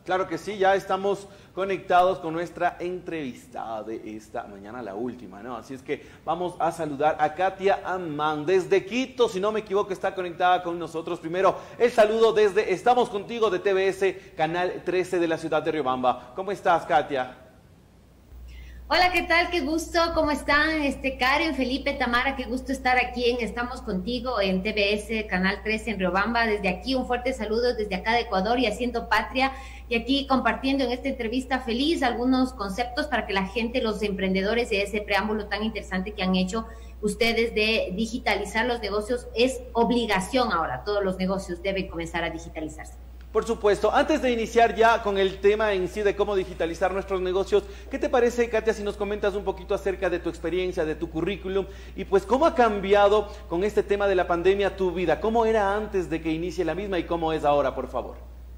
Claro que sí, ya estamos conectados con nuestra entrevistada de esta mañana, la última, ¿no? Así es que vamos a saludar a Katia Amán desde Quito, si no me equivoco, está conectada con nosotros. Primero, el saludo desde Estamos Contigo de TVS, Canal 13 de la ciudad de Riobamba. ¿Cómo estás, Katia? Hola, ¿qué tal? Qué gusto, ¿cómo están? Karen, Felipe, Tamara, qué gusto estar aquí en Estamos Contigo en TVS, Canal 13 en Riobamba. Desde aquí un fuerte saludo desde acá de Ecuador y haciendo patria. Y aquí compartiendo en esta entrevista feliz algunos conceptos para que la gente, los emprendedores de ese preámbulo tan interesante que han hecho ustedes de digitalizar los negocios, es obligación ahora. Todos los negocios deben comenzar a digitalizarse. Por supuesto. Antes de iniciar ya con el tema en sí de cómo digitalizar nuestros negocios, ¿qué te parece, Katia, si nos comentas un poquito acerca de tu experiencia, de tu currículum y pues cómo ha cambiado con este tema de la pandemia tu vida? ¿Cómo era antes de que inicie la misma y cómo es ahora, por favor?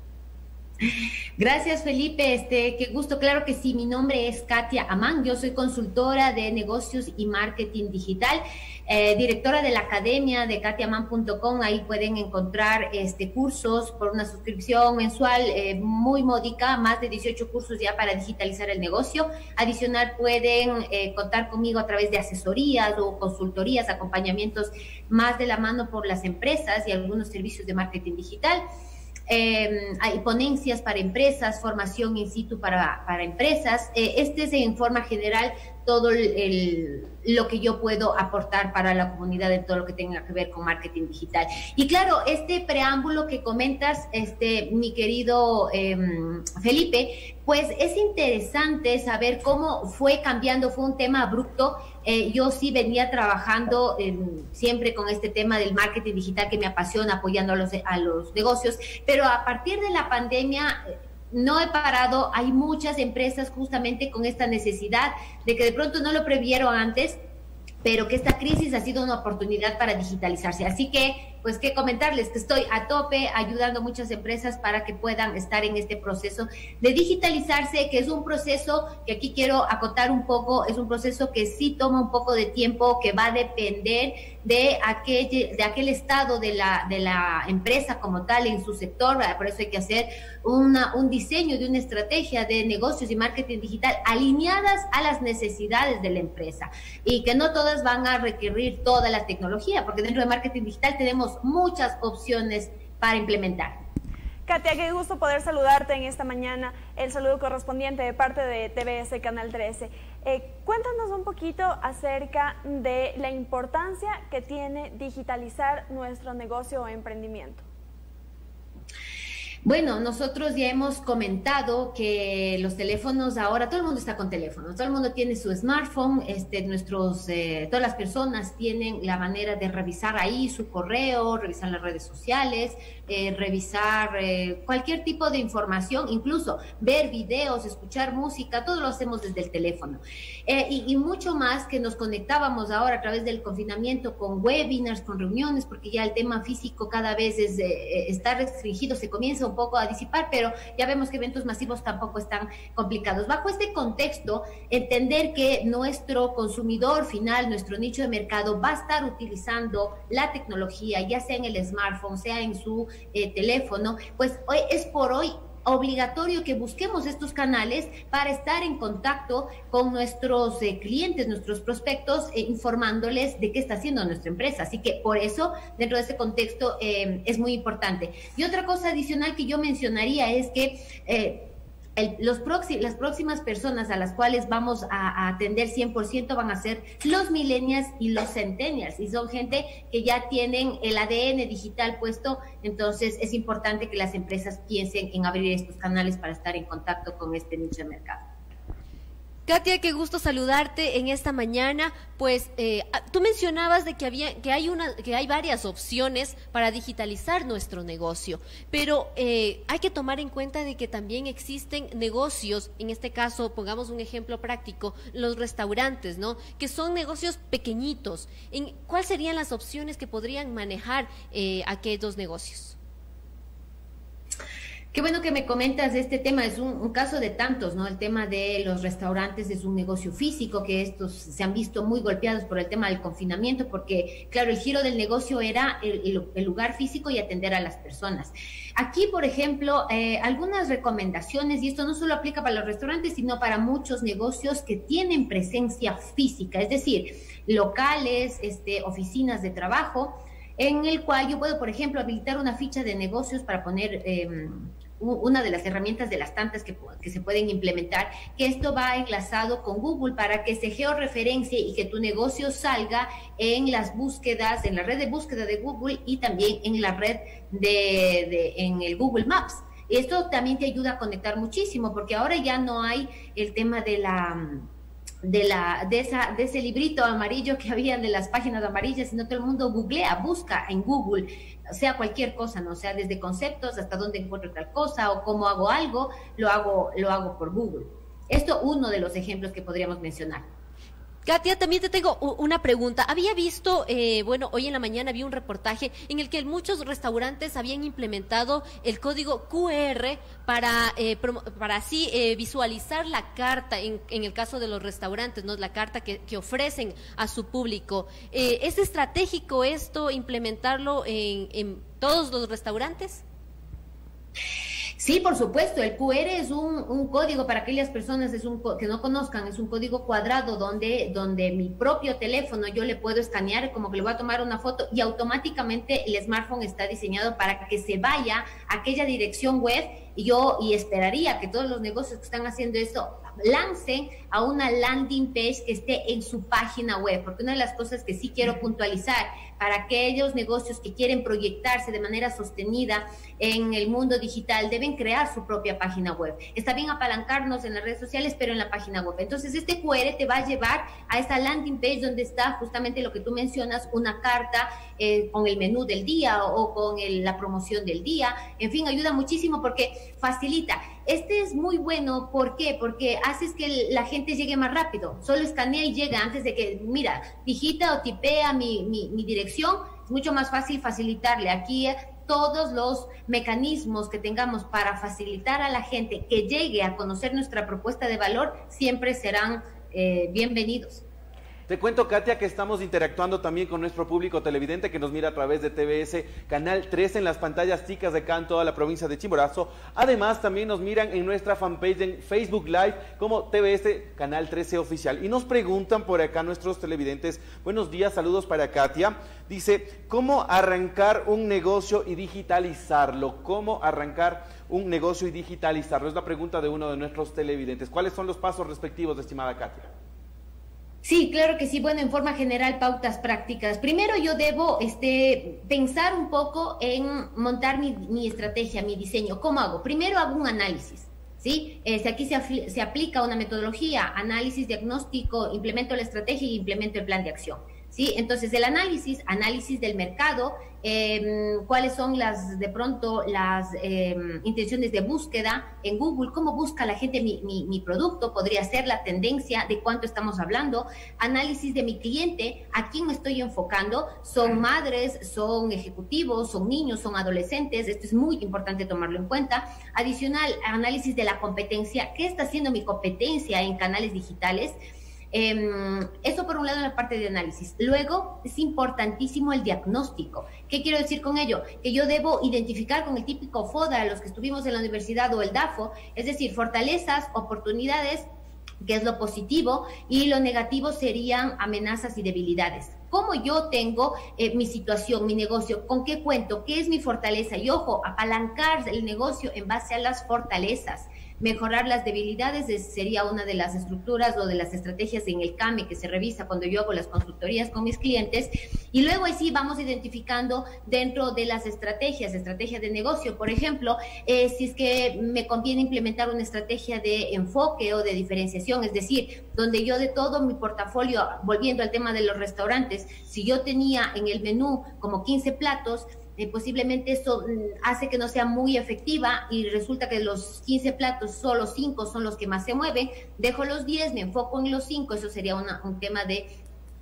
Gracias, Felipe. Qué gusto. Claro que sí, mi nombre es Katia Amán. Yo soy consultora de negocios y marketing digital, directora de la academia de katiaman.com. Ahí pueden encontrar cursos por una suscripción mensual muy módica, más de 18 cursos ya para digitalizar el negocio. Adicional, pueden contar conmigo a través de asesorías o consultorías, acompañamientos más de la mano por las empresas y algunos servicios de marketing digital. Hay ponencias para empresas, formación in situ para empresas. Este es en forma general todo lo que yo puedo aportar para la comunidad en todo lo que tenga que ver con marketing digital. Y claro, este preámbulo que comentas, mi querido Felipe, pues es interesante saber cómo fue cambiando, fue un tema abrupto. Yo sí venía trabajando siempre con este tema del marketing digital que me apasiona, apoyando a los negocios, pero a partir de la pandemia no he parado. Hay muchas empresas justamente con esta necesidad de que de pronto no lo previeron antes, pero que esta crisis ha sido una oportunidad para digitalizarse. Así que, pues, qué comentarles, que estoy a tope ayudando a muchas empresas para que puedan estar en este proceso de digitalizarse, que es un proceso que aquí quiero acotar un poco, es un proceso que sí toma un poco de tiempo, que va a depender de aquel estado de la empresa como tal en su sector. Por eso hay que hacer un diseño de una estrategia de negocios y marketing digital alineadas a las necesidades de la empresa, y que no todas van a requerir toda la tecnología, porque dentro de marketing digital tenemos muchas opciones para implementar. Katia, qué gusto poder saludarte en esta mañana. El saludo correspondiente de parte de TVS Canal 13. Cuéntanos un poquito acerca de la importancia que tiene digitalizar nuestro negocio o emprendimiento. Bueno, nosotros ya hemos comentado que los teléfonos ahora, todo el mundo está con teléfonos, todo el mundo tiene su smartphone, todas las personas tienen la manera de revisar ahí su correo, revisar las redes sociales, revisar cualquier tipo de información, incluso ver videos, escuchar música, todo lo hacemos desde el teléfono. Y mucho más, que nos conectábamos ahora a través del confinamiento con webinars, con reuniones, porque ya el tema físico cada vez está restringido, se comienza un poco a disipar, pero ya vemos que eventos masivos tampoco están complicados. Bajo este contexto, entender que nuestro consumidor final, nuestro nicho de mercado, va a estar utilizando la tecnología, ya sea en el smartphone, sea en su teléfono, pues hoy es por hoy obligatorio que busquemos estos canales para estar en contacto con nuestros clientes, nuestros prospectos, informándoles de qué está haciendo nuestra empresa. Así que por eso, dentro de ese contexto, es muy importante. Y otra cosa adicional que yo mencionaría es que las próximas personas a las cuales vamos a atender 100% van a ser los millennials y los centennials, y son gente que ya tienen el ADN digital puesto. Entonces es importante que las empresas piensen en abrir estos canales para estar en contacto con este nicho de mercado. Katia, qué gusto saludarte en esta mañana. Pues tú mencionabas de que hay varias opciones para digitalizar nuestro negocio, pero hay que tomar en cuenta de que también existen negocios, en este caso, pongamos un ejemplo práctico, los restaurantes, ¿no? Que son negocios pequeñitos. ¿Cuáles serían las opciones que podrían manejar aquellos negocios? Qué bueno que me comentas este tema, es un caso de tantos, ¿no? El tema de los restaurantes es un negocio físico, que estos se han visto muy golpeados por el tema del confinamiento, porque, claro, el giro del negocio era el lugar físico y atender a las personas. Aquí, por ejemplo, algunas recomendaciones, y esto no solo aplica para los restaurantes, sino para muchos negocios que tienen presencia física, es decir, locales, oficinas de trabajo, en el cual yo puedo, por ejemplo, habilitar una ficha de negocios para poner una de las herramientas de las tantas que se pueden implementar, que esto va enlazado con Google para que se georreferencie y que tu negocio salga en las búsquedas, en la red de búsqueda de Google y también en la red en el Google Maps. Esto también te ayuda a conectar muchísimo, porque ahora ya no hay el tema de ese librito amarillo que había de las páginas amarillas, sino todo el mundo googlea, busca en Google, sea cualquier cosa, ¿no? O sea, desde conceptos hasta dónde encuentro tal cosa o cómo hago algo, lo hago por Google. Esto uno de los ejemplos que podríamos mencionar. Katia, también te tengo una pregunta. Había visto, hoy en la mañana vi un reportaje en el que muchos restaurantes habían implementado el código QR para así visualizar la carta, en el caso de los restaurantes, ¿no? La carta que ofrecen a su público. ¿Es estratégico esto, implementarlo en todos los restaurantes? Sí, por supuesto, el QR es un código para aquellas personas que no conozcan, es un código cuadrado donde mi propio teléfono yo le puedo escanear, como que le voy a tomar una foto y automáticamente el smartphone está diseñado para que se vaya a aquella dirección web y esperaría que todos los negocios que están haciendo esto lancen a una landing page que esté en su página web, porque una de las cosas que sí quiero puntualizar para aquellos negocios que quieren proyectarse de manera sostenida en el mundo digital, deben crear su propia página web. Está bien apalancarnos en las redes sociales, pero en la página web. Entonces, este QR te va a llevar a esa landing page donde está justamente lo que tú mencionas, una carta con el menú del día o con la promoción del día. En fin, ayuda muchísimo porque facilita. Este es muy bueno, ¿por qué? Porque haces que la gente llegue más rápido. Solo escanea y llega antes de que, mira, digita o tipea mi dirección. Es mucho más fácil facilitarle. Aquí todos los mecanismos que tengamos para facilitar a la gente que llegue a conocer nuestra propuesta de valor siempre serán bienvenidos. Te cuento, Katia, que estamos interactuando también con nuestro público televidente que nos mira a través de TVS Canal 13 en las pantallas chicas de acá en toda la provincia de Chimborazo. Además, también nos miran en nuestra fanpage en Facebook Live como TVS Canal 13 Oficial. Y nos preguntan por acá nuestros televidentes, buenos días, saludos para Katia. Dice, ¿cómo arrancar un negocio y digitalizarlo? ¿Cómo arrancar un negocio y digitalizarlo? Es la pregunta de uno de nuestros televidentes. ¿Cuáles son los pasos respectivos, estimada Katia? Sí, claro que sí. Bueno, en forma general, pautas prácticas. Primero yo debo pensar un poco en montar mi estrategia, mi diseño. ¿Cómo hago? Primero hago un análisis, ¿sí? Aquí se aplica una metodología, análisis, diagnóstico, implemento la estrategia y implemento el plan de acción, ¿sí? Entonces, el análisis del mercado, cuáles son las intenciones de búsqueda en Google, cómo busca la gente mi producto, podría ser la tendencia de cuánto estamos hablando, análisis de mi cliente, a quién me estoy enfocando, son madres, son ejecutivos, son niños, son adolescentes, esto es muy importante tomarlo en cuenta. Adicional, análisis de la competencia, ¿qué está haciendo mi competencia en canales digitales? Eso por un lado en la parte de análisis. Luego es importantísimo el diagnóstico. ¿Qué quiero decir con ello? Que yo debo identificar con el típico FODA, los que estuvimos en la universidad, o el DAFO, es decir, fortalezas, oportunidades, que es lo positivo, y lo negativo serían amenazas y debilidades. ¿Cómo yo tengo mi situación, mi negocio? ¿Con qué cuento? ¿Qué es mi fortaleza? Y ojo, apalancar el negocio en base a las fortalezas. Mejorar las debilidades sería una de las estructuras o de las estrategias en el CAME que se revisa cuando yo hago las consultorías con mis clientes. Y luego ahí sí vamos identificando dentro de las estrategias de negocio. Por ejemplo, si es que me conviene implementar una estrategia de enfoque o de diferenciación, es decir, donde yo de todo mi portafolio, volviendo al tema de los restaurantes, si yo tenía en el menú como 15 platos, posiblemente eso hace que no sea muy efectiva y resulta que los 15 platos, solo 5 son los que más se mueven, dejo los 10, me enfoco en los 5, eso sería un tema de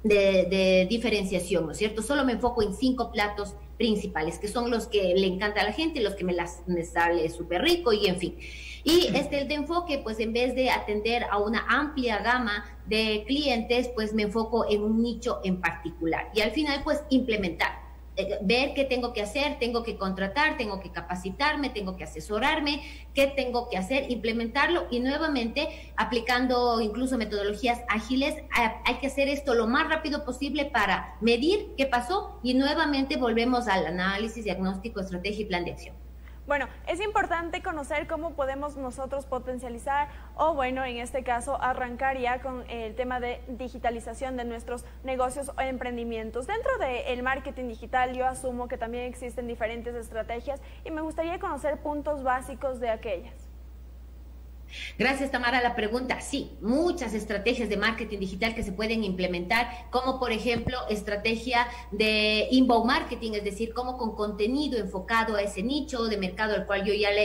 de diferenciación, ¿no es cierto? Solo me enfoco en 5 platos principales, que son los que le encanta a la gente, los que me sale súper rico y en fin. Y el de enfoque, pues en vez de atender a una amplia gama de clientes, pues me enfoco en un nicho en particular. Y al final, pues implementar. Ver qué tengo que hacer, tengo que contratar, tengo que capacitarme, tengo que asesorarme, qué tengo que hacer, implementarlo y nuevamente aplicando incluso metodologías ágiles. Hay que hacer esto lo más rápido posible para medir qué pasó y nuevamente volvemos al análisis, diagnóstico, estrategia y plan de acción. Bueno, es importante conocer cómo podemos nosotros potencializar o, bueno, en este caso, arrancar ya con el tema de digitalización de nuestros negocios o emprendimientos. Dentro del marketing digital, yo asumo que también existen diferentes estrategias y me gustaría conocer puntos básicos de aquellas. Gracias, Tamara, la pregunta. Sí, muchas estrategias de marketing digital que se pueden implementar, como por ejemplo estrategia de inbound marketing, es decir, cómo con contenido enfocado a ese nicho de mercado al cual yo ya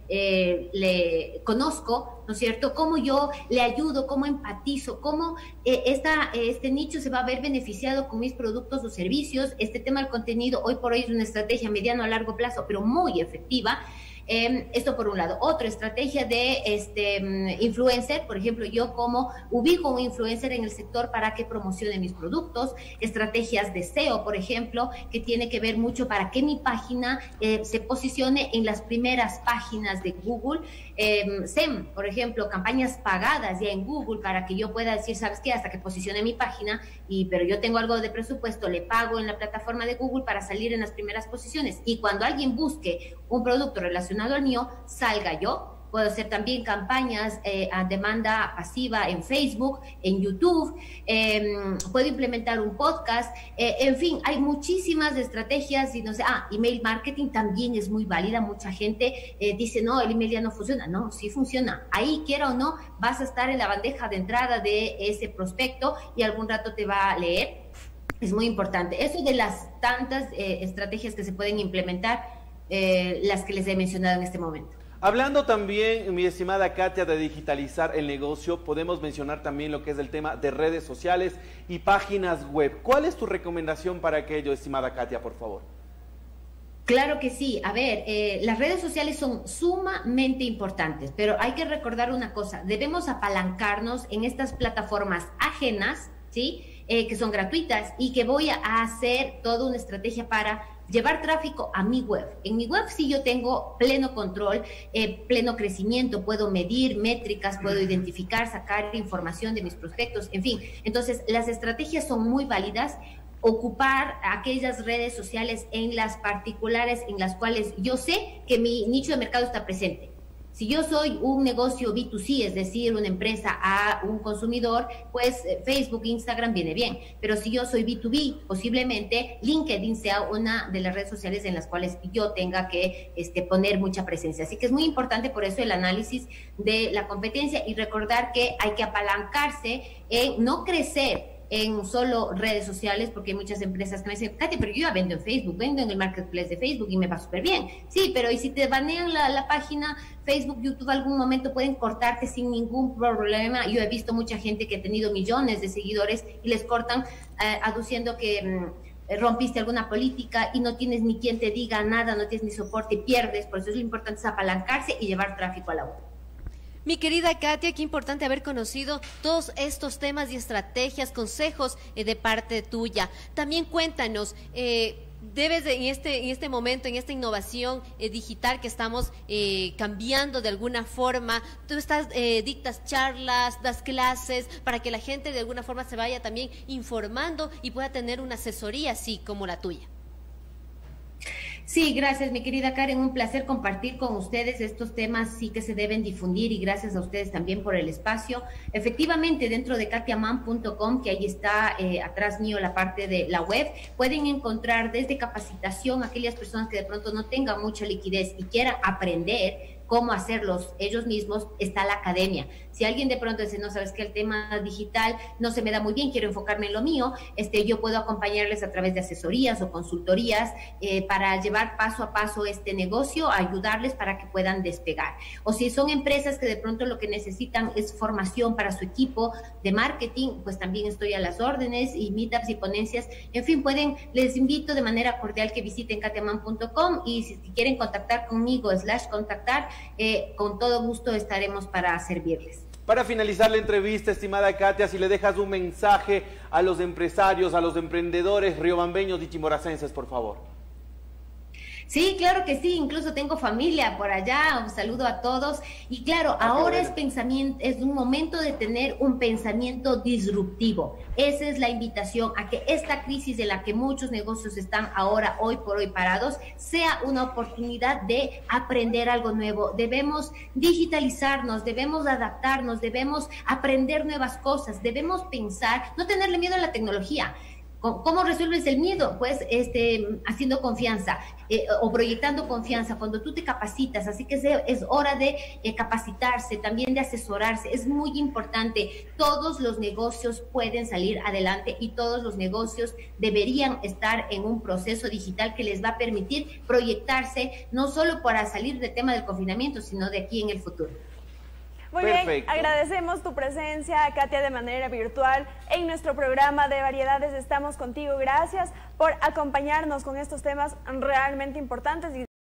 le conozco, ¿no es cierto? Cómo yo le ayudo, cómo empatizo, cómo este nicho se va a ver beneficiado con mis productos o servicios. Este tema del contenido hoy por hoy es una estrategia mediano a largo plazo, pero muy efectiva. Esto por un lado. Otra estrategia de influencer, por ejemplo, yo como ubico un influencer en el sector para que promocione mis productos. Estrategias de SEO, por ejemplo, que tiene que ver mucho para que mi página se posicione en las primeras páginas de Google. SEM, por ejemplo, campañas pagadas ya en Google para que yo pueda decir, ¿sabes qué? Hasta que posicione mi página, pero yo tengo algo de presupuesto, le pago en la plataforma de Google para salir en las primeras posiciones. Y cuando alguien busque un producto relacionado al mío, salga yo. Puedo hacer también campañas a demanda pasiva en Facebook, en YouTube, puedo implementar un podcast, en fin, hay muchísimas estrategias y no sé, email marketing también es muy válida. Mucha gente dice, no, el email ya no funciona. No, sí funciona. Ahí, quiera o no, vas a estar en la bandeja de entrada de ese prospecto y algún rato te va a leer. Es muy importante. Eso de las tantas estrategias que se pueden implementar, las que les he mencionado en este momento. Hablando también, mi estimada Katia, de digitalizar el negocio, podemos mencionar también lo que es el tema de redes sociales y páginas web. ¿Cuál es tu recomendación para aquello, estimada Katia, por favor? Claro que sí. A ver, las redes sociales son sumamente importantes, pero hay que recordar una cosa. Debemos apalancarnos en estas plataformas ajenas, ¿sí? Que son gratuitas y que voy a hacer toda una estrategia para llevar tráfico a mi web. En mi web sí yo tengo pleno control, pleno crecimiento, puedo medir métricas, puedo identificar, sacar información de mis prospectos, en fin. Entonces, las estrategias son muy válidas. Ocupar aquellas redes sociales en las particulares en las cuales yo sé que mi nicho de mercado está presente. Si yo soy un negocio B2C, es decir, una empresa a un consumidor, pues Facebook, Instagram viene bien. Pero si yo soy B2B, posiblemente LinkedIn sea una de las redes sociales en las cuales yo tenga que poner mucha presencia. Así que es muy importante por eso el análisis de la competencia y recordar que hay que apalancarse en no crecer en solo redes sociales, porque hay muchas empresas que me dicen, Katia, pero yo ya vendo en Facebook, vendo en el marketplace de Facebook y me va súper bien. Sí, pero ¿y si te banean la página Facebook, YouTube, algún momento pueden cortarte sin ningún problema? Yo he visto mucha gente que ha tenido millones de seguidores y les cortan aduciendo que rompiste alguna política y no tienes ni quien te diga nada, no tienes ni soporte y pierdes. Por eso es lo importante es apalancarse y llevar tráfico a la web. Mi querida Katia, qué importante haber conocido todos estos temas y estrategias, consejos de parte tuya. También cuéntanos, debes en este momento, en esta innovación digital que estamos cambiando de alguna forma, tú dictas charlas, das clases para que la gente de alguna forma se vaya también informando y pueda tener una asesoría así como la tuya. Sí, gracias, mi querida Karen. Un placer compartir con ustedes estos temas, sí que se deben difundir y gracias a ustedes también por el espacio. Efectivamente, dentro de katiaman.com, que ahí está atrás mío la parte de la web, pueden encontrar desde capacitación a aquellas personas que de pronto no tengan mucha liquidez y quieran aprender cómo hacerlos ellos mismos, está la academia. Si alguien de pronto dice, no, sabes que el tema digital no se me da muy bien, quiero enfocarme en lo mío, yo puedo acompañarles a través de asesorías o consultorías para llevar paso a paso este negocio, ayudarles para que puedan despegar. O si son empresas que de pronto lo que necesitan es formación para su equipo de marketing, pues también estoy a las órdenes, y meetups y ponencias. En fin, les invito de manera cordial que visiten katiaman.com, y si quieren contactar conmigo, /contactar, con todo gusto estaremos para servirles. Para finalizar la entrevista, estimada Katia, si le dejas un mensaje a los empresarios, a los emprendedores riobambeños y chimboracenses, por favor. Sí, claro que sí, incluso tengo familia por allá, un saludo a todos. Y claro, ahora es un momento de tener un pensamiento disruptivo. Esa es la invitación, a que esta crisis de la que muchos negocios están ahora, hoy por hoy parados, sea una oportunidad de aprender algo nuevo. Debemos digitalizarnos, debemos adaptarnos, debemos aprender nuevas cosas, debemos pensar, no tenerle miedo a la tecnología. ¿Cómo resuelves el miedo? Pues haciendo confianza o proyectando confianza cuando tú te capacitas. Así que es hora de capacitarse, también de asesorarse. Es muy importante. Todos los negocios pueden salir adelante y todos los negocios deberían estar en un proceso digital que les va a permitir proyectarse, no solo para salir del tema del confinamiento, sino de aquí en el futuro. Muy bien, agradecemos tu presencia, Katia, de manera virtual en nuestro programa de variedades. Estamos contigo, gracias por acompañarnos con estos temas realmente importantes.